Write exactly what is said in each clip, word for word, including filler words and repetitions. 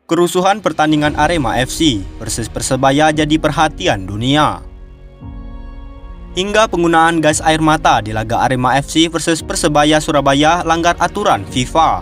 Kerusuhan pertandingan Arema F C versus Persebaya jadi perhatian dunia. Hingga penggunaan gas air mata di laga Arema F C versus Persebaya Surabaya langgar aturan FIFA.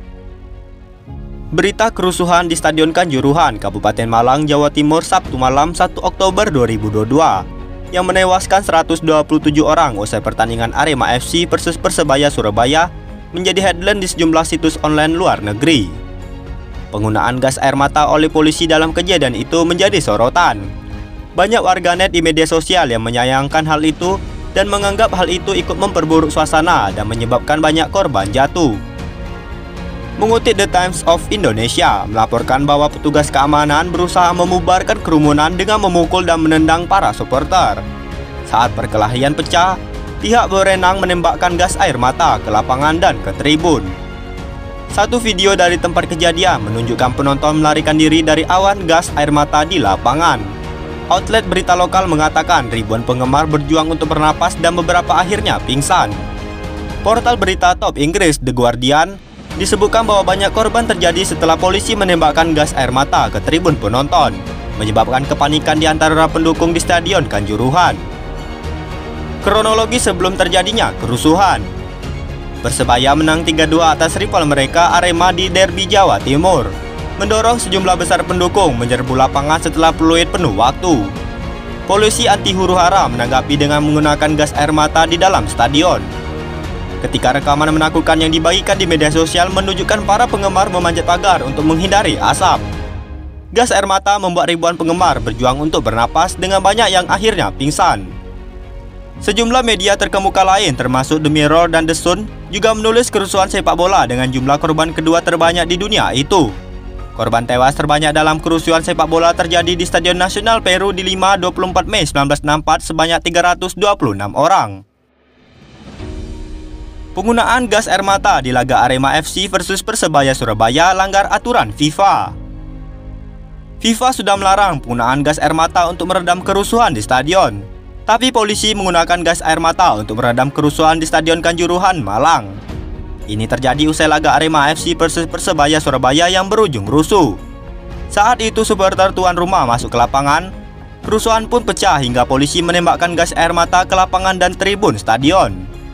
Berita kerusuhan di Stadion Kanjuruhan, Kabupaten Malang, Jawa Timur Sabtu malam satu Oktober dua ribu dua puluh dua yang menewaskan seratus dua puluh tujuh orang usai pertandingan Arema F C versus Persebaya Surabaya menjadi headline di sejumlah situs online luar negeri. Penggunaan gas air mata oleh polisi dalam kejadian itu menjadi sorotan. Banyak warganet di media sosial yang menyayangkan hal itu dan menganggap hal itu ikut memperburuk suasana dan menyebabkan banyak korban jatuh. Mengutip The Times of Indonesia melaporkan bahwa petugas keamanan berusaha memubarkan kerumunan dengan memukul dan menendang para supporter. Saat perkelahian pecah, pihak berwenang menembakkan gas air mata ke lapangan dan ke tribun. Satu video dari tempat kejadian menunjukkan penonton melarikan diri dari awan gas air mata di lapangan. Outlet berita lokal mengatakan ribuan penggemar berjuang untuk bernapas dan beberapa akhirnya pingsan. Portal berita top Inggris The Guardian disebutkan bahwa banyak korban terjadi setelah polisi menembakkan gas air mata ke tribun penonton, menyebabkan kepanikan di antara pendukung di Stadion Kanjuruhan. Kronologi sebelum terjadinya kerusuhan. Persebaya menang tiga dua atas rival mereka Arema di derby Jawa Timur, mendorong sejumlah besar pendukung menyerbu lapangan setelah peluit penuh waktu. Polisi anti huru-hara menanggapi dengan menggunakan gas air mata di dalam stadion. Ketika rekaman menakutkan yang dibagikan di media sosial menunjukkan para penggemar memanjat pagar untuk menghindari asap. Gas air mata membuat ribuan penggemar berjuang untuk bernapas dengan banyak yang akhirnya pingsan. Sejumlah media terkemuka lain termasuk The Mirror dan The Sun juga menulis kerusuhan sepak bola dengan jumlah korban kedua terbanyak di dunia itu. Korban tewas terbanyak dalam kerusuhan sepak bola terjadi di Stadion Nasional Peru di lima hingga dua puluh empat Mei seribu sembilan ratus enam puluh empat sebanyak tiga ratus dua puluh enam orang. Penggunaan gas air mata di laga Arema F C versus Persebaya Surabaya langgar aturan FIFA. FIFA sudah melarang penggunaan gas air mata untuk meredam kerusuhan di stadion. Tapi polisi menggunakan gas air mata untuk meredam kerusuhan di Stadion Kanjuruhan, Malang. Ini terjadi usai laga Arema F C versus Persebaya Surabaya yang berujung rusuh. Saat itu supporter tuan rumah masuk ke lapangan. Kerusuhan pun pecah hingga polisi menembakkan gas air mata ke lapangan dan tribun stadion.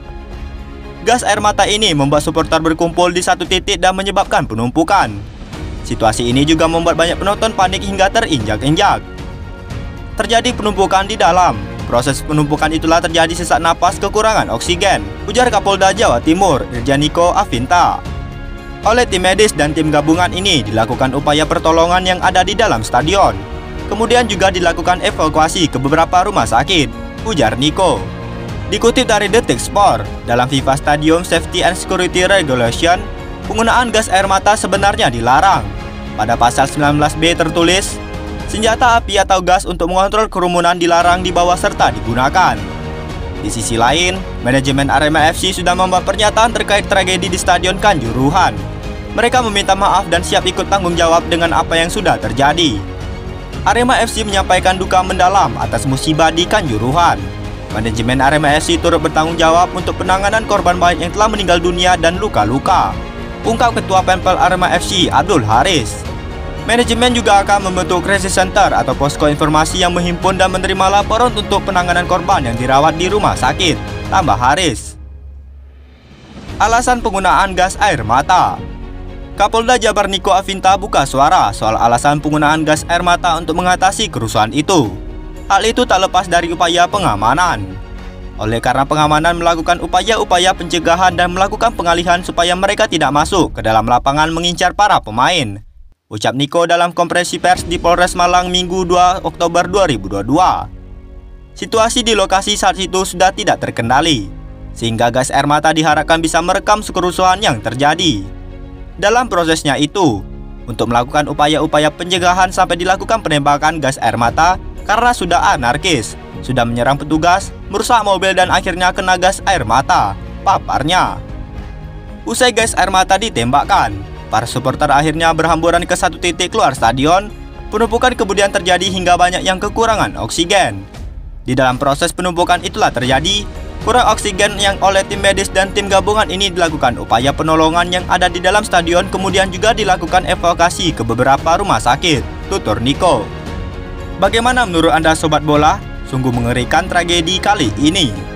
Gas air mata ini membuat supporter berkumpul di satu titik dan menyebabkan penumpukan. Situasi ini juga membuat banyak penonton panik hingga terinjak-injak. Terjadi penumpukan di dalam. Proses penumpukan itulah terjadi sesak napas kekurangan oksigen, ujar Kapolda Jawa Timur, Irjen Niko Afinta. Oleh tim medis dan tim gabungan ini dilakukan upaya pertolongan yang ada di dalam stadion. Kemudian juga dilakukan evakuasi ke beberapa rumah sakit, ujar Niko. Dikutip dari Detik Sport, dalam FIFA Stadium Safety and Security Regulation, penggunaan gas air mata sebenarnya dilarang. Pada pasal sembilan belas B tertulis, senjata api atau gas untuk mengontrol kerumunan dilarang dibawa serta digunakan. Di sisi lain, manajemen Arema F C sudah membuat pernyataan terkait tragedi di Stadion Kanjuruhan. Mereka meminta maaf dan siap ikut tanggung jawab dengan apa yang sudah terjadi. Arema F C menyampaikan duka mendalam atas musibah di Kanjuruhan. Manajemen Arema F C turut bertanggung jawab untuk penanganan korban baik yang telah meninggal dunia dan luka-luka, ungkap Ketua Pempel Arema F C Abdul Haris. Manajemen juga akan membentuk crisis center atau posko informasi yang menghimpun dan menerima laporan untuk penanganan korban yang dirawat di rumah sakit, tambah Haris. Alasan penggunaan gas air mata. Kapolda Jabar Niko Afinta buka suara soal alasan penggunaan gas air mata untuk mengatasi kerusuhan itu. Hal itu tak lepas dari upaya pengamanan. Oleh karena pengamanan melakukan upaya-upaya pencegahan dan melakukan pengalihan supaya mereka tidak masuk ke dalam lapangan mengincar para pemain, ucap Niko dalam konferensi pers di Polres Malang Minggu dua Oktober dua ribu dua puluh dua. Situasi di lokasi saat itu sudah tidak terkendali, sehingga gas air mata diharapkan bisa merekam kerusuhan yang terjadi. Dalam prosesnya itu, untuk melakukan upaya-upaya pencegahan sampai dilakukan penembakan gas air mata karena sudah anarkis, sudah menyerang petugas, merusak mobil dan akhirnya kena gas air mata, paparnya. Usai gas air mata ditembakkan, para supporter akhirnya berhamburan ke satu titik keluar stadion. Penumpukan kemudian terjadi hingga banyak yang kekurangan oksigen. Di dalam proses penumpukan itulah terjadi Kurang oksigen yang oleh tim medis dan tim gabungan ini dilakukan upaya penolongan yang ada di dalam stadion, kemudian juga dilakukan evakuasi ke beberapa rumah sakit, tutur Nico. Bagaimana menurut Anda sobat bola? Sungguh mengerikan tragedi kali ini.